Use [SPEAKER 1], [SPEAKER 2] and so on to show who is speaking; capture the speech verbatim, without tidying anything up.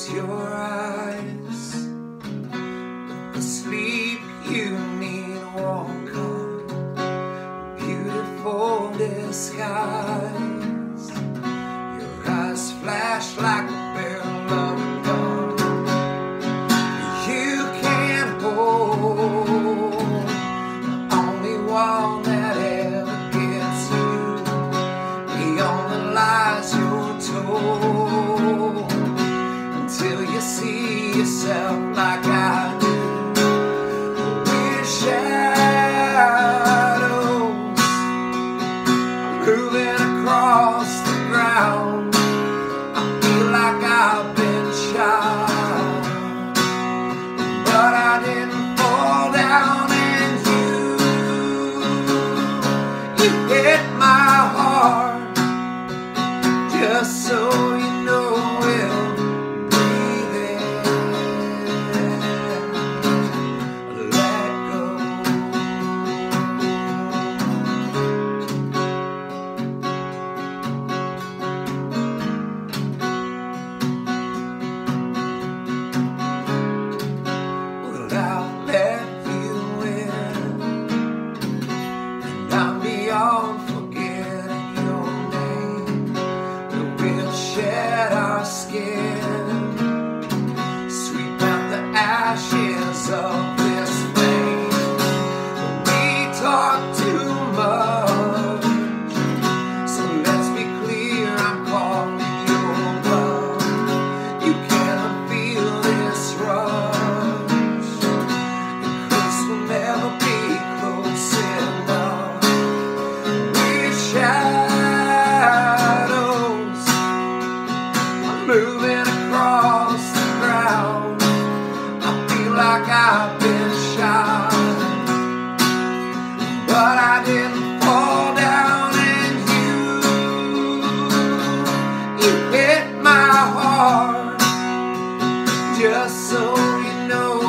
[SPEAKER 1] close your eyes, the sleep you need won't come. Beautiful disguise, your eyes flash like a barrel of a gun. You can't hold the only one that ever gets you, beyond the lies you're told, until you see yourself like I do. We're shadows moving across the ground. I feel like I've been shot, but I didn't fall down, and you, you hit my heart, just so you know we'll forgetting your name. We will shed our skin, sweep out the ashes of this flame. We talk too much, so let's be clear, I'm calling your bluff. You cannot feel this rush, and close will never be close enough. Shadows moving across the ground. I feel like I've been shot, but I didn't fall down, and you, you hit my heart, just so you know.